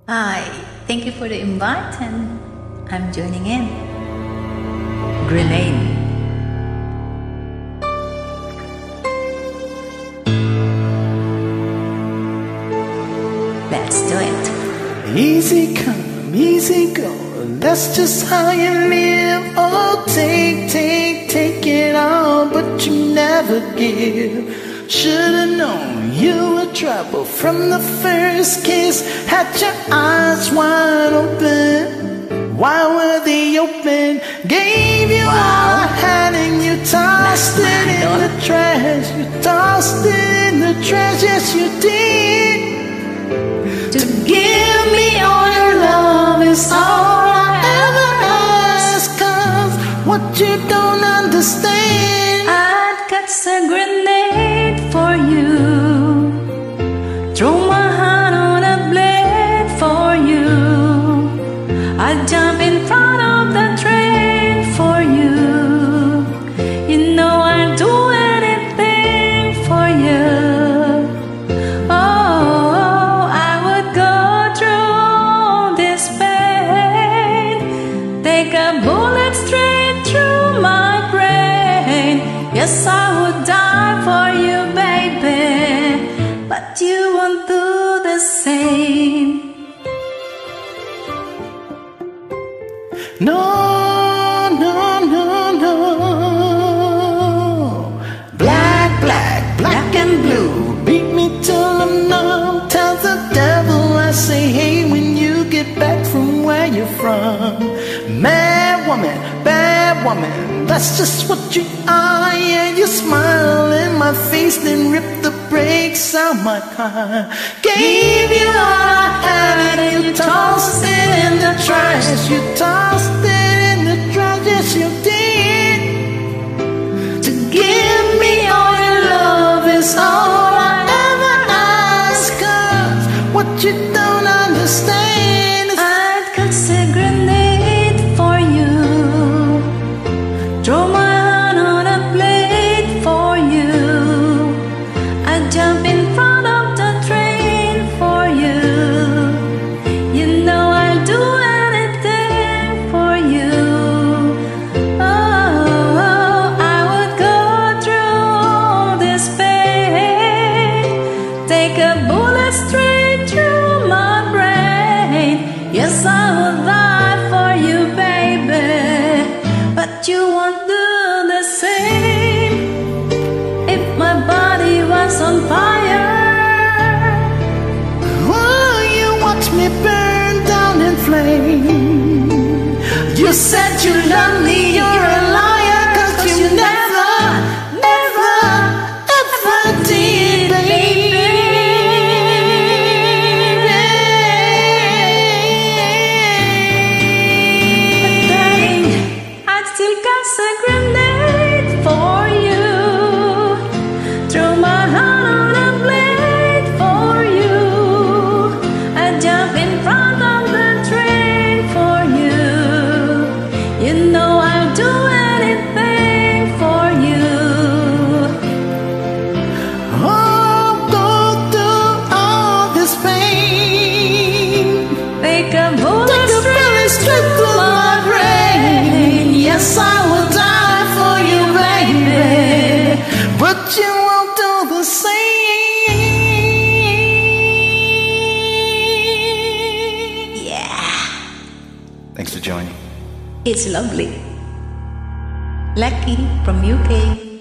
Hi, thank you for the invite and I'm joining in. Grenade. Let's do it. Easy come, easy go, that's just how you live. Oh, take it all, but you never give. Should've known you were trouble from the first kiss. Had your eyes wide open, why were they open? Gave you all I had and you tossed it in the trash. You tossed it in the trash, yes you did. To give me all your love is all I ever ask. 'Cause what you don't understand, I'd cut a grenade for you, throw my hand on a blade for you. I'd jump in front of the train for you. You know I'd do anything for you. Oh, I would go through all this pain, take a bullet straight through my brain. Yes, I would die for you, baby, but you won't do the same. no, no, no, no. Black, black, black and blue, beat me till I'm numb. Tell the devil I say hey when you get back from where you're from. Mad woman, that's just what you are. Yeah, you smile in my face, then rip the brakes out my car. Gave you all I had and you tossed it in the trash. You tossed it in the trash, yes you did. To give me all your love is all I ever ask. 'Cause what you don't understand is I'd cut a grenade for you, throw my hand on a blade for you. I'd jump in front of the train for you. You know I'll do anything for you. Oh, I would go through all this pain, take a bullet straight through my brain. Yes, I would die for you, baby, but you won't do the same. If my body was on fire, oh, you watch me burn down in flame. You said you love me, you're a liar. 'Cause you never, never, ever did, baby. darling, I'd still cut a grenade for you, throw my hand on a blade for you. I'd jump in front of the train for you. You know I'll do anything for you. Oh, go through all this pain, Take a bullet take a bullet straight through my brain. Yes, I will die for you, baby, but you won't do the same. Yeah, Thanks for joining. it's lovely. Lucky from UK.